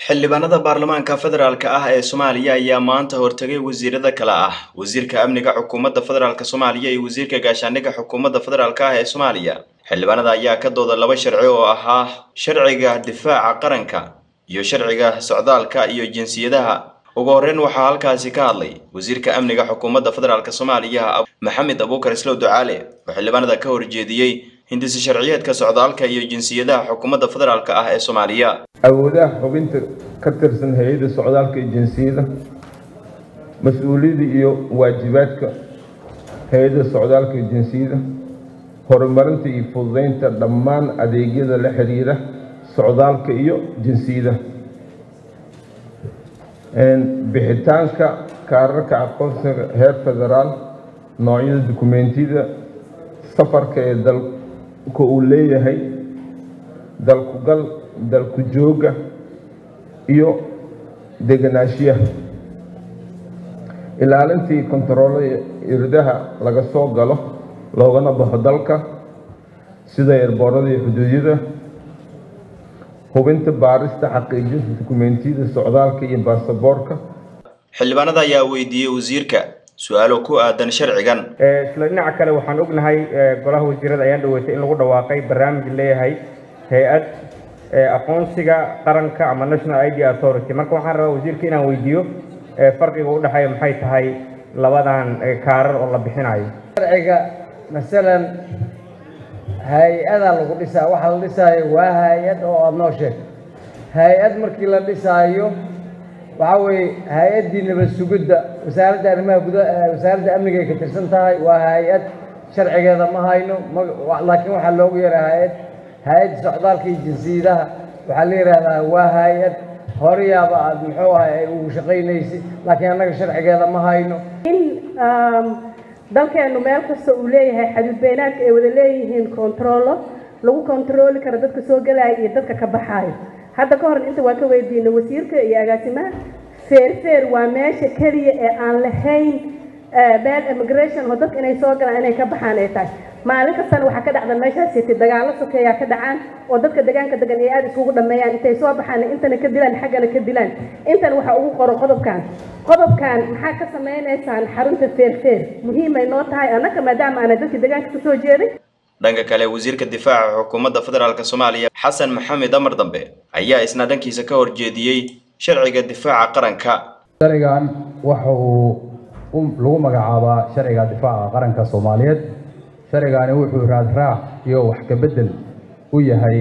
xildhibaanada baarlamaanka federaalka ah ee Soomaaliya ayaa maanta hortagay wasiirada kala ah wasiirka amniga xukuumadda federaalka Soomaaliya iyo wasiirka gaashaandhigga xukuumadda federaalka ah ee Soomaaliya. Xildhibaanada ayaa ka dooda laba sharci oo ahaa sharciga difaaca qaranka iyo sharciga socdaalka iyo jinsiyadaha. ugu horreyn waxaa halkaasi ka hadlay wasiirka amniga xukuumadda federaalka Soomaaliya Maxamed Abuukar Islow Ducaale oo xildhibaanada ka horjeediyay hindisi sharciyeedka socdaalka iyo jinsiyadaha xukuumadda federaalka ah ee Soomaaliya. awoodaha xubinta ka tirsan hay'adda socdaalka iyo jinsiyada mas'uuliyadda iyo waajibaadka hay'adda socdaalka iyo jinsiyada horumarinta iyo fududeynta dhammaan adeegyada la xiriira socdaalka iyo jinsiyada bixitaanka kaararka aqoonsiga heer federaal noocyada dukumeentiyada safarka ee dalka uu leeyahay dalku jooga iyo deganaanshiyaha ilaalintii kontaroolada irdaha laga soo galo loogana baxo dalka sida eerboorada iyo xuduudyada hubinta baarista xaqiijinta dukumeentiyada socdaalka iyo baasaboorka. xildhibaanada ayaa weydiiyay wasiirka su'aalo ku aadan sharcigan. isla dhinaca kale waxaan ognahay golaha wasiirada ayaa dhaweysay in lagu dhawaaqay barnaamij leeyahay hay'ad aqoonsiga qaranka ama National ID Authority. marka waxaan rabaa wasiirka inaan weydiiyo farqiga u dhaxeeya maxay tahay labadan kaarar oo la bixinayo. sharciga masalan hay'ada lagu dhisaa waxa la dhisaayo waa hay'ad oo aad noo sheeg hay'ad markii la dhisaayo waxa weeye hay'adii nabad sugidda wasaaradda arrimaha gudaha wasaaradda amniga ay ka tirsan tahay waa hay'ad sharcigeeda ma hayno laakiin waxaa loogu yeeraa hay'ad socdaalka iyo jinsiyadaha waxaa la yiraahdaa waa hay'ad horiyaaba aad muxuu ahay ugu shaqaynaysay laakiin annaga sharcigeeda ma hayno. dalkeenu meel kasta uu leeyahay xadud beenaadka ay wada leeyihiin kontaroolo lagu kontarooli karo dadka soo galaya iyo dadka ka baxayo. hadda ka hor inta waa ka weydiinay wasiirka iyo agaasimaha feer waa meesha kaliya ee aan lahayn meel immigration oo dadka inay soo galaan inay ka baxaan ay tahay. maalin kastana waxaa ka dhacda meeshaasi dagaalo sokeeya ka dhacaan oo dadka deegaanka degan ay aad isugu dhameeyaan intay soo baxaan intana ka dilaan xaggana ka dilaan. intan waxa ugu qoro qodobkan maxaa ka sameeynaysan xarunta feer muhiim ay noo tahay anaka maadaama aan dadka deegaanka ku soo jeeday. dhanka kale wasiirka difaaca xukuumadda federaalka Soomaaliya Xasan Maxamed Amar Dambe ayaa isna dhankiisa ka horjeediyay sharciga difaaca qaranka. sharcigan waxa uu lagu magacaabaa sharciga difaaca qaranka Soomaaliyeed. sharcigani wuxuu raadraac iyo wax ka bedel u yahay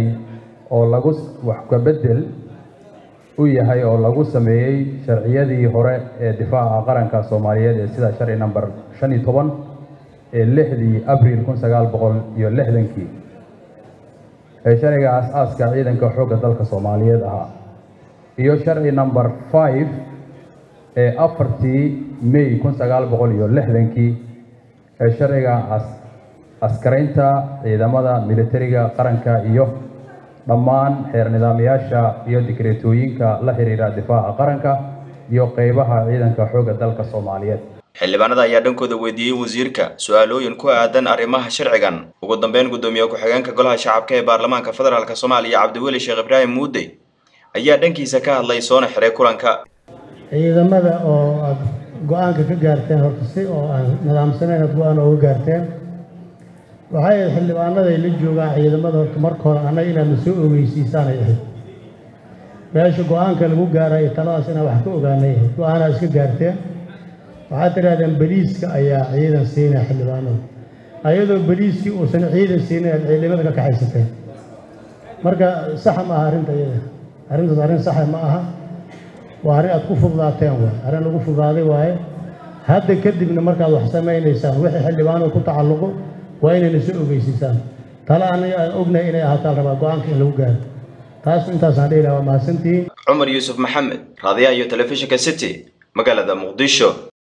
oo lagu sameeyay sharciyadii hore ee difaaca qaranka Soomaaliyeed ee sida sharci number 15 ee 6 Abriil 1960 ee sharciga aasaaska ciidanka xoogga dalka Soomaaliyeed ahaa iyo sharci number 5 ee 4 May 1960 ee sharciga askaraynta ciidamada militariga qaranka iyo dhammaan xeer nidaamyaasha iyo dikreetooyinka la xiriira difaaca qaranka iyo qaybaha ciidanka xoogga dalka Soomaaliyeed. xildhibaanada ayaa dhankooda weydiiyay wasiirka su'aalooyin ku aadan arrimaha sharcigan. ugu dambeyn gudoomiye ku-xigeenka golaha shacabka ee baarlamaanka federaalka Soomaaliya Cabdiweli Sheekh Ibraahim Muude ayaa dhankiisa ka hadlay soona xiray kulanka. ciidamada oo aad go'aanka ka gaarteen horta si oo aan nidaamsanayn go'aan oo gaarteen waxay xildhibaanada ay la joogaan ciidamada horta marka hore anaga inaan soo ogeysiisaan ay ahayd meesha go'aanka lagu gaaray taladaas inaan wax ka ogaanay go'aana iska gaarteen waxaad tirahdeen bariiska ayaa ciidan siinay xildhibaanada ayadoo bariiskii uusan ciidan siinay ciidamada ka kaxaysateen marka sax ma aha arrintaas arrin sax ma aha waa arrin aad ku fududaateen waa arrin lagu fududaaday waaye hadda kadibna markaad wax samaynaysaan wixii xildhibaanada ku tacalluqo waa inay soo ogeysiisaan tala anaga aan ognahay inay ahaato rabaa go'aanka in lagu gaaro taas intaas aan dheeraa waa mahadsantihiin. Cumar Yuusuf Maxamed raadiyaha iyo telefishinka City magaalada Muqdisho.